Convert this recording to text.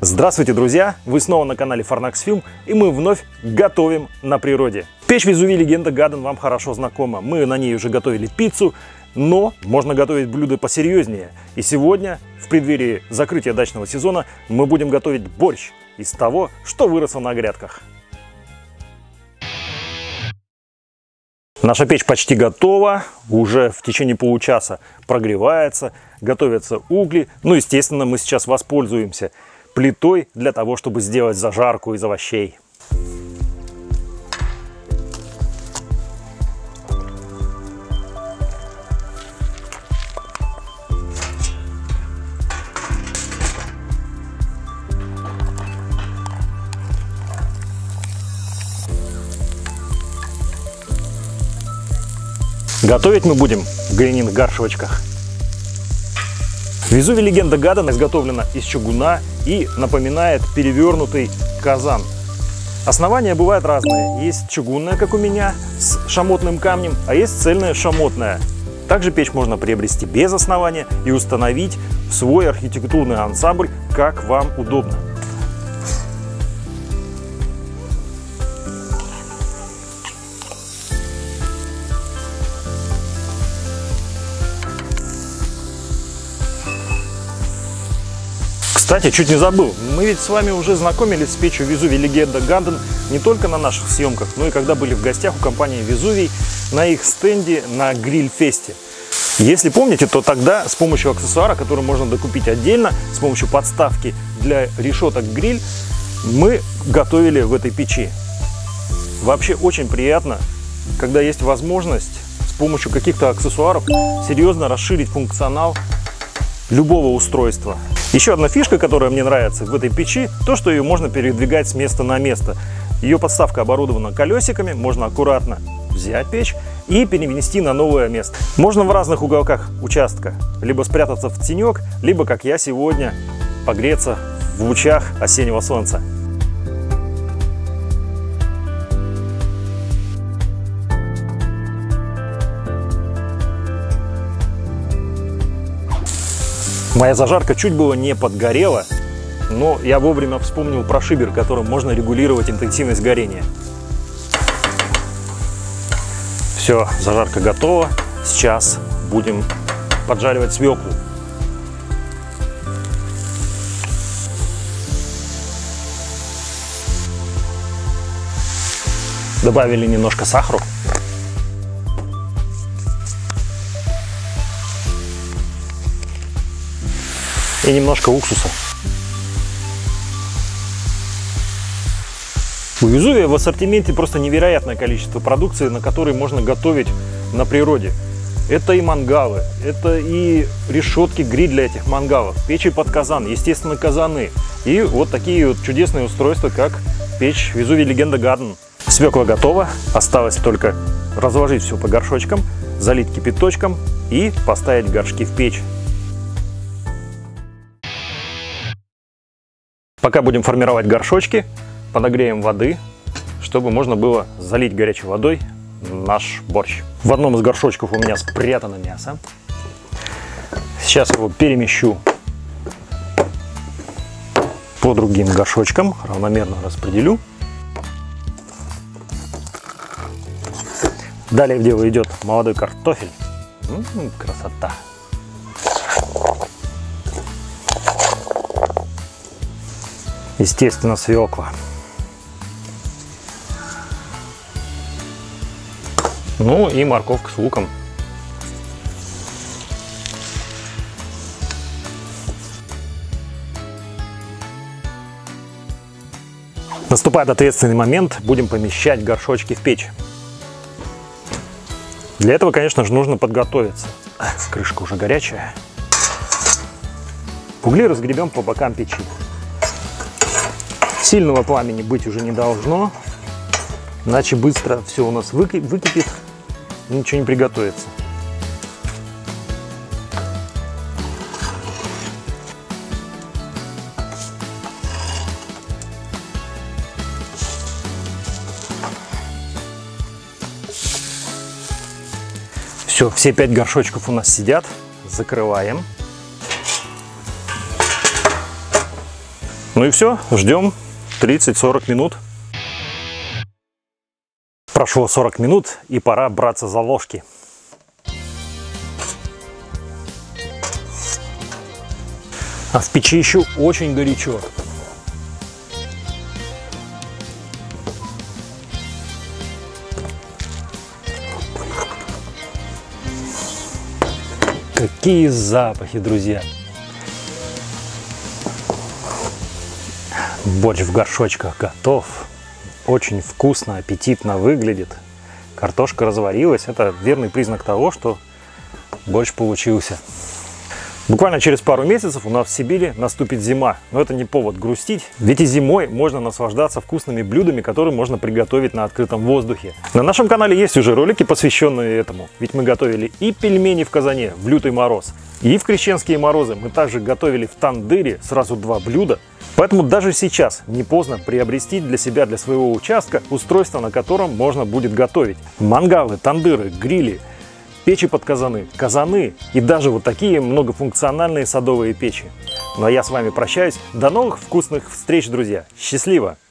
Здравствуйте, друзья! Вы снова на канале Farnax Film, и мы вновь готовим на природе. Печь Vesuvii Legenda Garden вам хорошо знакома. Мы на ней уже готовили пиццу, но можно готовить блюда посерьезнее. И сегодня, в преддверии закрытия дачного сезона, мы будем готовить борщ из того, что выросло на грядках. Наша печь почти готова, уже в течение получаса прогревается, готовятся угли. Ну, естественно, мы сейчас воспользуемся плитой для того, чтобы сделать зажарку из овощей. Готовить мы будем в глиняных горшочках. Vesuvii Legenda Garden изготовлена из чугуна и напоминает перевернутый казан. Основания бывают разные. Есть чугунная, как у меня, с шамотным камнем, а есть цельная шамотная. Также печь можно приобрести без основания и установить в свой архитектурный ансамбль, как вам удобно. Кстати, чуть не забыл, мы ведь с вами уже знакомились с печью Vesuvii Legenda Garden не только на наших съемках, но и когда были в гостях у компании Vesuvii на их стенде на гриль-фесте. Если помните, то тогда с помощью аксессуара, который можно докупить отдельно, с помощью подставки для решеток гриль, мы готовили в этой печи. Вообще очень приятно, когда есть возможность с помощью каких-то аксессуаров серьезно расширить функционал любого устройства. Еще одна фишка, которая мне нравится в этой печи, то, что ее можно передвигать с места на место. Ее подставка оборудована колесиками, можно аккуратно взять печь и перенести на новое место. Можно в разных уголках участка либо спрятаться в тенек, либо, как я сегодня, погреться в лучах осеннего солнца. Моя зажарка чуть было не подгорела, но я вовремя вспомнил про шибер, которым можно регулировать интенсивность горения. Все, зажарка готова. Сейчас будем поджаривать свеклу. Добавили немножко сахара. И немножко уксуса. У Vesuvii в ассортименте просто невероятное количество продукции, на которой можно готовить на природе. Это и мангалы, это и решетки гриль для этих мангалов, печи под казан, естественно, казаны. И вот такие вот чудесные устройства, как печь Vesuvii Legenda Garden. Свекла готова, осталось только разложить все по горшочкам, залить кипяточком и поставить горшки в печь. Пока будем формировать горшочки, подогреем воды, чтобы можно было залить горячей водой наш борщ. В одном из горшочков у меня спрятано мясо. Сейчас его перемещу по другим горшочкам, равномерно распределю. Далее в дело идет молодой картофель. Красота! Естественно, свекла. Ну и морковка с луком. Наступает ответственный момент, будем помещать горшочки в печь. Для этого, конечно же, нужно подготовиться. Крышка уже горячая. Угли разгребем по бокам печи. Сильного пламени быть уже не должно, иначе быстро все у нас выкипит и ничего не приготовится. Все 5 горшочков у нас сидят. Закрываем. Ну и все, ждем 30-40 минут. Прошло 40 минут, и пора браться за ложки. А в печи еще очень горячо. Какие запахи, друзья! Борщ в горшочках готов. Очень вкусно, аппетитно выглядит. Картошка разварилась. Это верный признак того, что борщ получился. Буквально через пару месяцев у нас в Сибири наступит зима. Но это не повод грустить, ведь и зимой можно наслаждаться вкусными блюдами, которые можно приготовить на открытом воздухе. На нашем канале есть уже ролики, посвященные этому. Ведь мы готовили и пельмени в казане в лютый мороз, и в крещенские морозы мы также готовили в тандыре сразу 2 блюда. Поэтому даже сейчас не поздно приобрести для себя, для своего участка, устройство, на котором можно будет готовить. Мангалы, тандыры, грили, печи под казаны, казаны и даже вот такие многофункциональные садовые печи. Ну а я с вами прощаюсь. До новых вкусных встреч, друзья. Счастливо!